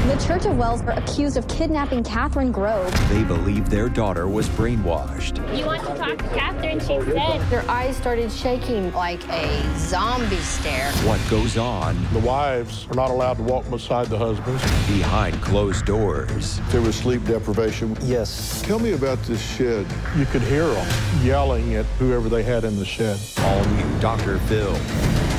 The Church of Wells were accused of kidnapping Catherine Grove. They believe their daughter was brainwashed. You want to talk to Catherine, she said. Their eyes started shaking like a zombie stare. What goes on The wives are not allowed to walk beside the husbands. behind closed doors. There was sleep deprivation. Yes. Tell me about this shed. You could hear them yelling at whoever they had in the shed. All new Dr. Phil.